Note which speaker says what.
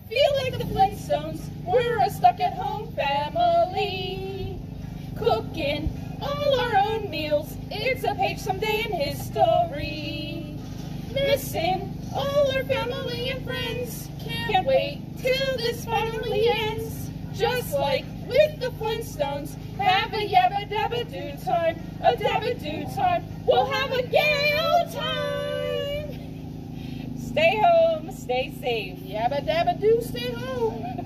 Speaker 1: Feel like the Flintstones, we're a stuck-at-home family. Cooking all our own meals, it's a page someday in history. Missing all our family and friends, can't wait till this finally ends. Just like with the Flintstones, have a yabba-dabba-doo time, a dabba-doo time, we'll have a gay old time. Stay home, stay safe.
Speaker 2: Yabba dabba doo, stay home.